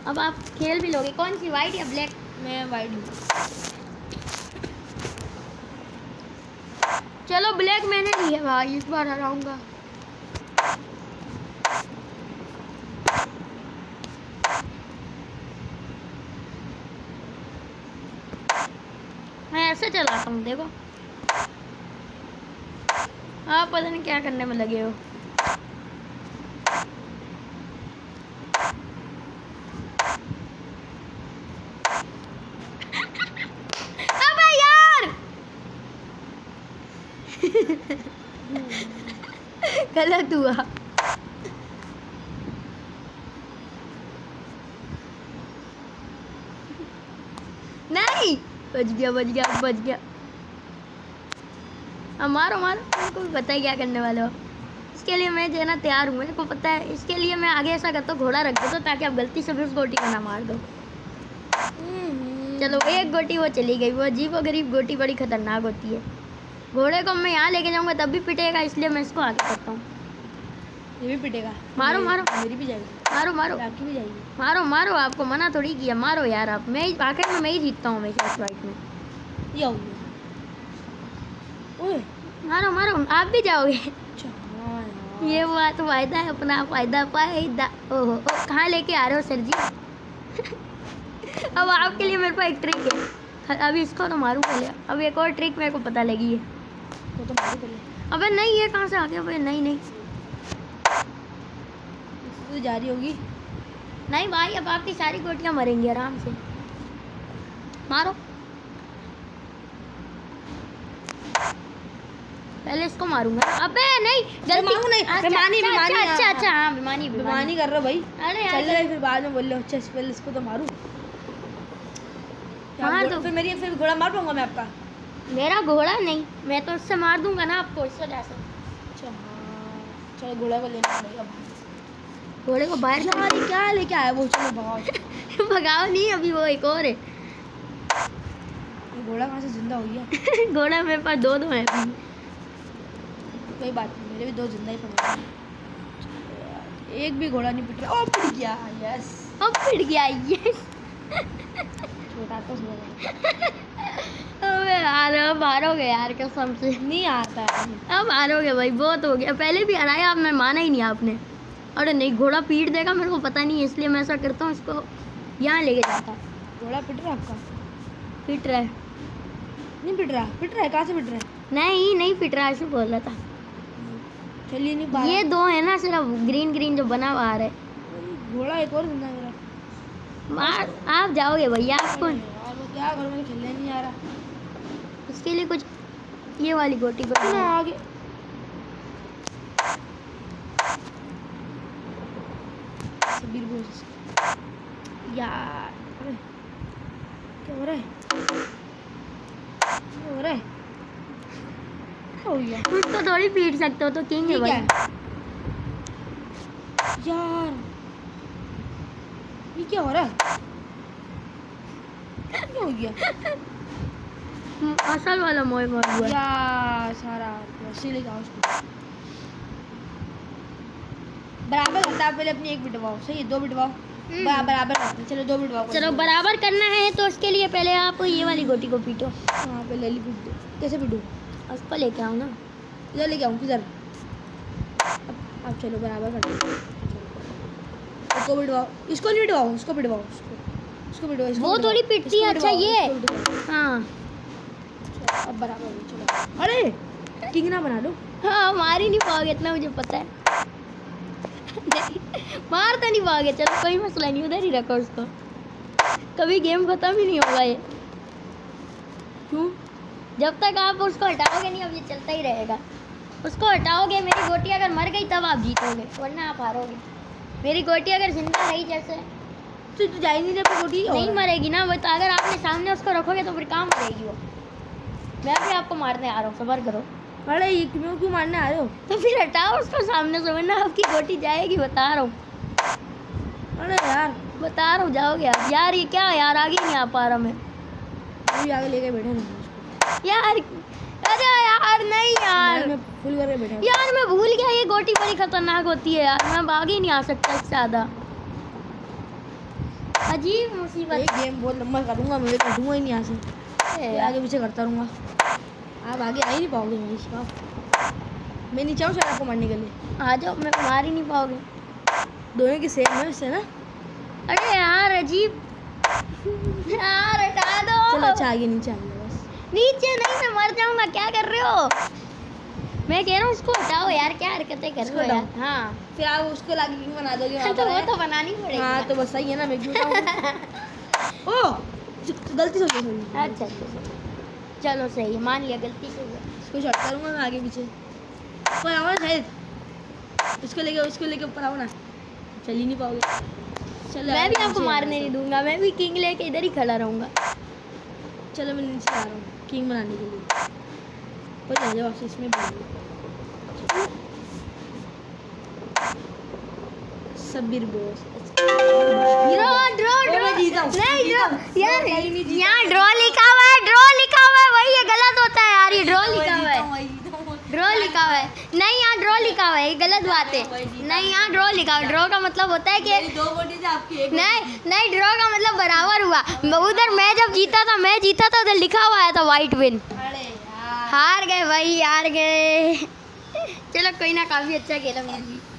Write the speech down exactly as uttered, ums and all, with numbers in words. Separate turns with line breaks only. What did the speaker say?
अब आप खेल भी लोगे। कौन सी, वाइट या ब्लैक?
मैं वाइट हूँ।
चलो ब्लैक मैंने ली है भाई, इस बार हराऊंगा। मैं ऐसे चलाता हूँ, देखो आप पता नहीं क्या करने में लगे हो। अबे यार गलत हुआ। नहीं, बच गया बच गया बच गया। अब मारो मारो, मेरे को पता है क्या करने वाले हो। इसके लिए मैं जो है ना तैयार हूँ, मेरे को पता है। इसके लिए मैं आगे ऐसा करता हूँ, घोड़ा रख देता हूँ ताकि आप गलती से भी उस गोटी को ना मार दो। चलो एक गोटी वो चली गई। वो अजीब व गरीब गोटी बड़ी खतरनाक होती है। घोड़े को मैं यहाँ लेके जाऊँगा तब भी पिटेगा, इसलिए मैं इसको आगे करता हूँ।
ये भी पिटेगा।
मारो मारो,
मेरी भी जाएगी।
मारो मारो,
आपकी भी जाएगी।
मारो मारो, आपको मना थोड़ी किया। मारो यार आप, मैं आखिर में मैं ही जीतता हूँ हमेशा इस फाइट में।
ये हो गया। ओए
मारो मारो, आप भी जाओगे।
अच्छा हाँ यार।
ये बात फायदा है अपना, फायदा फायदा। ओहो ओ, कहाँ लेके आ रहे हो सर जी? अब आपके लिए मेरे पास एक ट्रिक है। अभी इसको तो मारूं पहले। अब एक और ट्रिक मेरे को पता लगी है।
वो तो मारो पहले।
अबे नहीं, ये कहाँ से आ गया? अबे नहीं नहीं
तो जा रही होगी।
नहीं भाई, अब आपकी सारी गोटियां मरेंगी आराम से। मारो पहले इसको मारूंगा। अबे नहीं गलती।
मारू नहीं।
अच्छा
बेमानी,
अच्छा
बेमानी,
अच्छा
हाँ,
अच्छा हाँ बेमानी
बेमानी कर रहे हो भाई।
अरे
चल
यार
रहे फिर बाद में बोल रहे हो। अच्छा पहले इसको तो मारूं। क्या
मार
घोड़ा-
दो।
फिर मेरी फिर घोड़ा मार पाऊंगा मैं आपका।
मेरा घोड़ा नहीं, मैं तो उससे मार दूंगा ना आपको, इस वजह से।
अच्छा हाँ चलो घोड़ा को लेना पड़ेगा।
घोड़े को बाहर
यार ये क्या लेके आया वो? चलो भगाओ।
भगाओ नहीं, अभी वो एक और है।
ये घोड़ा कहाँ से जिंदा हो गया?
घोड़ा मेरे पास दो दो है अभी।
कोई बात नहीं, मेरे भी दो जिंदा ही पड़े हैं। एक भी घोड़ा नहीं पिट रहा। ओ पिट गया। यस
अब पिट गया ये।
छोटा तो सही।
अबे यार अब हारोगे यार, कसम से
नहीं आता है।
अब हारोगे भाई, बहुत हो गया। पहले भी हराया आपने, माना ही नहीं आपने। अरे नहीं, घोड़ा पीट देगा मेरे को पता नहीं है, इसलिए मैं ऐसा करता हूँ, इसको यहाँ लेके जाता।
घोड़ा पिट रहा है आपका?
पिट रहा है?
नहीं पिट रहा। पिट रहा है? कहाँ से पिट रहा है?
नहीं नहीं पिट रहा, ऐसे बोल रहा था।
चलिए नहीं बाहर।
ये दो है ना सिर्फ, ग्रीन ग्रीन जो बना हुआ है।
घोड़ा एक और जिंदा है मेरा।
मार, आप जाओगे भैया। आपको
यार वो क्या करूँ, मुझे खेलने नहीं आ रहा।
इसके लिए कुछ ये वाली गोटी को
ना आगे। सबीर बोस यार। अरे क्या हो रहा है? क्या हो रहा है? क्या हो गया?
उसको थोड़ी पीट सकते हो, तो किंग है
ठीक
भाई।
है यार। ये क्या हो रहा है? क्या हो गया?
असल वाला मोए मार हुआ है।
यार सारा वैसे लेके आओ उसको। बराबर करता है, पहले अपनी एक बिटवाओ। सही है, दो बिटवाओ। बरा, बराबर करते हैं। चलो दो बिटवाओ।
चलो बराबर करना है तो उसके लिए पहले आप ये वाली गोटी को पीटो।
हाँ पहले ले पीट दो। कैसे पीटूँ?
उसको लेके आओ ना।
इधर लेके आऊँ किधर? अब अब चलो बराबर कर दो। इसको बिटवाओ। इसको नहीं बिटवाओ, उसको बिटवाओ। उसको उसको बिटवाओ। इसको
वो
बिटवाओ।
थोड़ी पिटती है।
इसको
अच्छा
बिटवाओ,
ये
इसको बिटवाओ।
हाँ
चलो, अब बराबर हो गई, चलो। अरे किंग ना बना लो।
हाँ मार ही नहीं पाओगे, इतना मुझे पता है। नहीं, मार तो नहीं पाओगे। चलो कोई मसला नहीं, उधर ही रखो उसको। कभी गेम खत्म ही नहीं होगा ये।
क्यों?
जब तक आप उसको हटाओगे नहीं, अब ये चलता ही रहेगा। उसको हटाओगे, मेरी गोटी अगर मर गई तब आप जीतोगे, वरना आप हारोगे। मेरी गोटी अगर जिंदा रही जैसे
तो तू जा ही नहीं रहा अपनी गोटी?
नहीं मरेगी ना वो तो। अगर आपने सामने उसको रखोगे तो फिर काम करेगी वो। मैं भी आपको मारने आ रहा हूँ, सबर करो।
अरे ये क्यों क्यों मारने आ रहे हो?
तो फिर हटाओ उसको सामने से, वरना आपकी गोटी जाएगी, बता रहा हूँ।
अरे यार
बता रहा हूँ, जाओगे आप। यार ये क्या यार, आगे नहीं आ पा रहा मैं।
अभी आगे लेके बैठे नहीं
यार अरे यार नहीं यार,
मैं फुल करके बैठा हूँ।
यार मैं भूल गया ये गोटी बड़ी खतरनाक होती है यार। मैं अब आगे नहीं आ सकता इससे ज़्यादा। अजीब मुसीबत।
ये गेम बहुत लंबा करूँगा, मुझे कटूँगा ही नहीं यहाँ से,
ए,
आगे पीछे करता रहूँगा। आप आगे आ ही नहीं पाओगे मनीष आप। मैं नीचे आऊँ शायद आपको मारने के लिए।
आ जाओ, मैं मार ही नहीं पाओगे।
दोनों की सेम है इससे ना।
अरे यार अजीब यार हटा दो।
चलो अच्छा आगे नीचे आ गया बस।
नीचे नहीं, मैं मर जाऊंगा। क्या कर रहे हो? मैं कह रहा हूँ उसको हटाओ यार, क्या हरकतें कर रहे हो यार। हाँ
फिर आप उसको लाके किंग बना दोगे वहाँ
तो
पर
वो
है?
तो बनानी पड़ेगी।
हाँ तो बस सही है ना, मैं क्यों बताऊँ। ओह गलती से हो गई।
अच्छा अच्छा चलो सही है, मान लिया गलती से हुआ।
इसको शॉट करूँगा मैं आगे पीछे। कोई आओ ना शायद, इसको लेके उसको लेके ऊपर आओ ना, चल ही नहीं पाओगे। चलो
मैं
यार,
भी आपको
नीचे
मारने
आ
नहीं
जाओ।
दूंगा, मैं भी किंग लेके इधर ही खड़ा रहूंगा।
चलो मैं नीचे आ रहा हूँ किंग बनाने के लिए। कोई आ जाओ इसमें सबीर बॉस।
ड्रॉ ड्रॉ
ओ,
ड्रॉ
मैं जीता हूँ,
नहीं
जीता
ड्रॉ
हूँ।
यार,
मैं कहीं नहीं जीता।
यहाँ ड्रॉ लिखा हुआ है, ड्रॉ लिखा हुआ है, वही ये गलत होता है यार। ये ड्रॉ लिखा हुआ है, ड्रॉ लिखा हुआ है। नहीं यहाँ ड्रॉ लिखा हुआ है, ये गलत बात है। नहीं यहाँ ड्रॉ लिखा हुआ है। ड्रॉ का मतलब होता है कि
दो वोटें थे आपकी, एक
नहीं नहीं, ड्रॉ का मतलब बराबर हुआ। उधर मैं जब जीता था, मैं जीता था, उधर लिखा हुआ आया था वाइट विन।
अरे यार
हार गए भाई, हार गए। चलो कोई ना, काफी अच्छा खेला मैं भी।